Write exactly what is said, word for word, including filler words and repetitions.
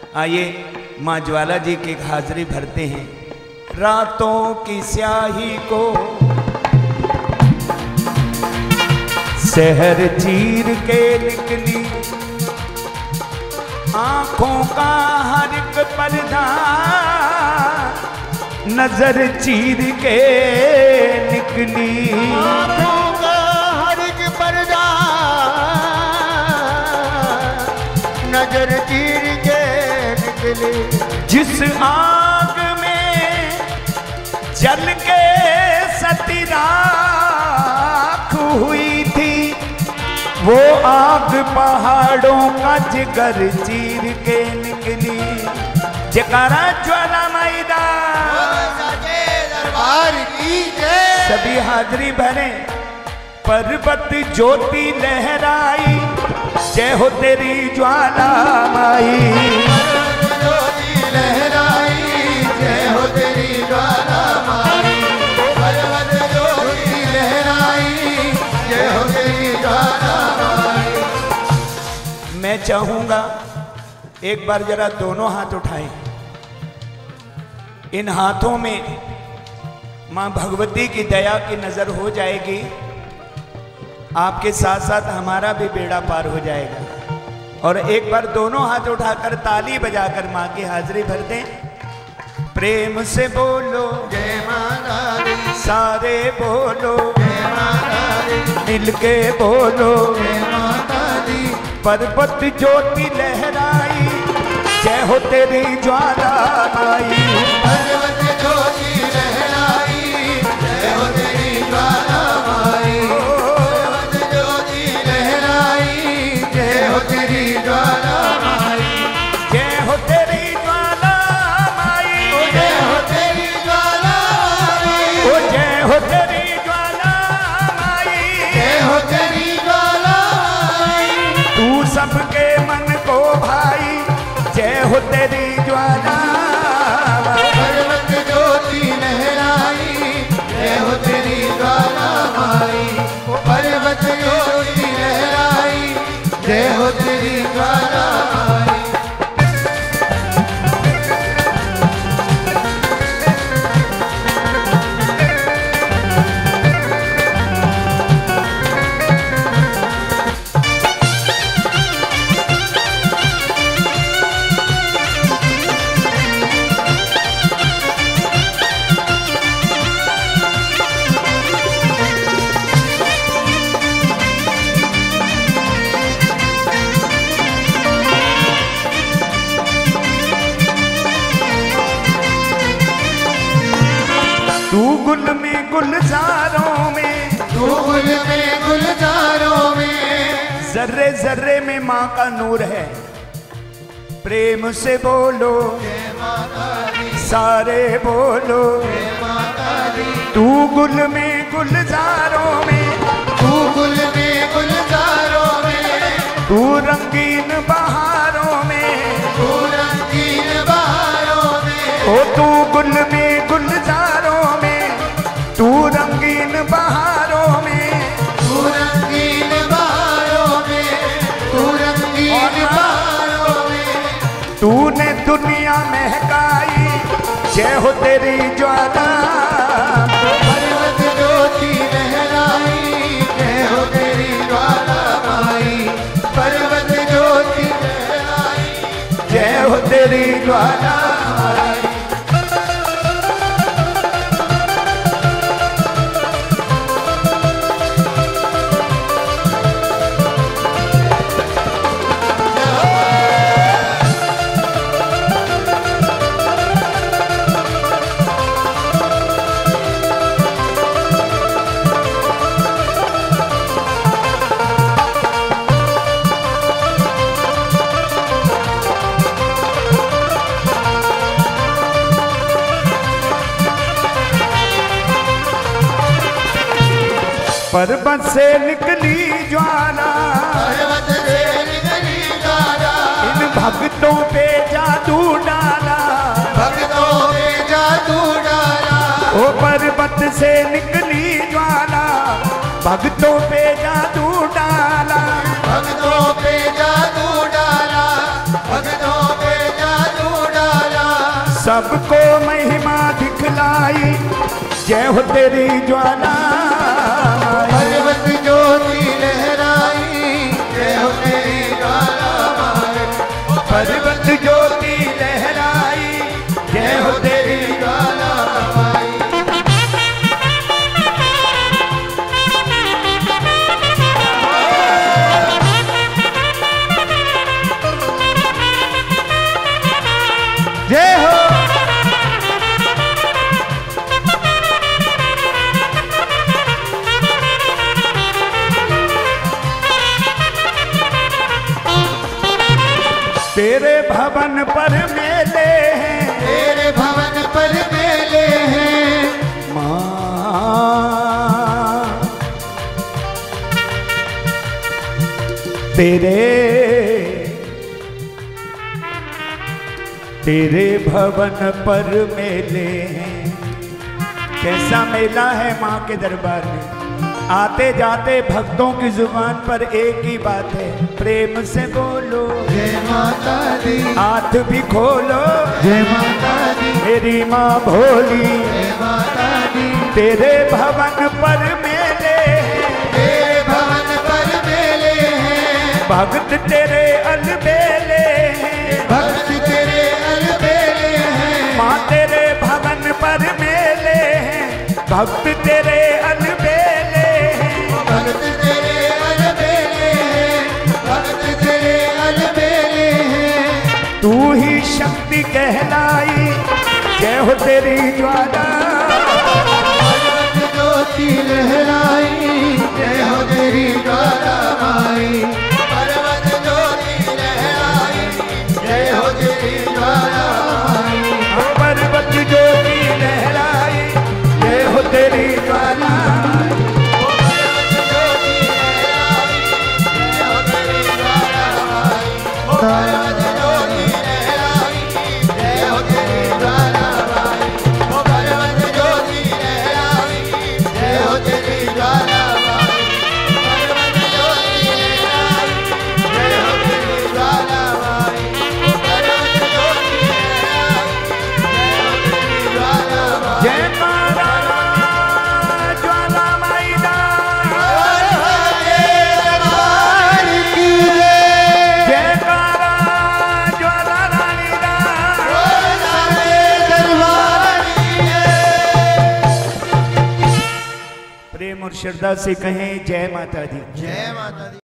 आइए माँ ज्वाला जी की हाजिरी भरते हैं। रातों की स्याही को शहर चीर के निकली, आंखों का हर एक पर्दा नजर चीर के निकली, आंखों का हर एक पर्दा नजर चीर के निकली। जिस आग में जल के सती राख हुई थी, वो आग पहाड़ों का जिगर चीर के निकली। जकारा ज्वाला मैदा दरबार की जय। सभी हाजिरी भरे। पर्वत ज्योति लहराई, जय हो तेरी ज्वाला माई। ज्योति लहराई, जय हो तेरी ज्वाला माई। पर्वत ज्योति लहराई, जय हो तेरी ज्वाला माई। मैं चाहूंगा एक बार जरा दोनों हाथ उठाएं। इन हाथों में मां भगवती की दया की नजर हो जाएगी, आपके साथ साथ हमारा भी बेड़ा पार हो जाएगा। और एक बार दोनों हाथ उठाकर ताली बजाकर मां की हाजिरी भर दें। प्रेम से बोलो जय माता दी, सारे बोलो जय माता दी, मिल के बोलो जय माता दी। पर्वत ज्योति लहराई, जय हो तेरी ज्वाला माई। पर्वत ज्योति लहराई, जय हो तेरी ज्वाला माई। पर्वत ज्योति लहराई, जय हो तेरी ज्वाला माई। जय हो तेरी ज्वाला माई। जय हो तेरी ज्वाला माई। ओ जय हो तेरी ज्वाला माई। जय हो तेरी ज्वाला माई। तू सबके मन को भाई, जय हो तेरी ज्वाला माई। पर्वत ज्योति लहराई, जय हो तेरी ज्वाला माई। पर्वत ज्योति लहराई, जय हो तेरी ज्वाला माई। तू गुल में गुलजारों में, तू गुल में गुलजारों में, जर्रे जर्रे में माँ का नूर है। प्रेम से बोलो जय माता दी, सारे बोलो जय माता दी। तू गुल में गुलजारों में, तू गुल में गुलजारों में, तू रंगीन बहारों में, तू रंगीन बहारों में। ओ तू गुल में गुलजारों में, तू रंगीन बहारों में, तू रंगीन बहारों में, तू रंगीन बहारों में। तूने दुनिया महकाई, जय हो तेरी ज्वाला। पर्वत ज्योति लहराई, जय हो तेरी ज्वाला माई। पर्वत ज्योति लहराई, जय हो तेरी ज्वाला माई। पर्वत से निकली ज्वाला, पर्वत से निकली ज्वाला। इन भक्तों पे जादू डाला, भक्तों पे जादू डाला। ओ पर्वत से निकली ज्वाला, भक्तों पे जादू डाला। भक्तों पे जादू डाला, भक्तों पे जादू सबको महिमा दिखलाई, जय हो तेरी ज्वाला। पर्वत ज्योति लहराई, जय हो तेरी ज्वाला माए। पर्वत ज्योति लहराई, जय हो तेरी ज्वाला माए। जय हो। तेरे भवन पर मेले हैं, तेरे भवन पर मेले हैं माँ। तेरे तेरे भवन पर मेले हैं। कैसा मेला है माँ के दरबार में। आते जाते भक्तों की जुबान पर एक ही बात है, प्रेम से बोलो जय माता दी। हाथ भी खोलो जय माता दी, मेरी माँ भोली। जय माता दी। तेरे भवन पर मेले हैं, तेरे भवन पर मेले हैं। भक्त तेरे अलबेले हैं, भक्त तेरे अलबेले हैं। माँ तेरे भवन पर मेले हैं, भक्त तेरे अलबेले हैं। भक्त तेरे अलबेले हैं, भक्त तेरे अलबेले हैं। तू ही शक्ति कहलाई, जय हो तेरी ज्वाला। पर्वत ज्योति लहराई, जय हो तेरी ज्वाला माई। पर्वत ज्योति लहराई, जय हो तेरी ज्वाला माई। पर्वत ज्योति लहराई, जय हो तेरी ज्वाला। प्रेम और श्रद्धा से कहें जय माता दी। जय माता दी।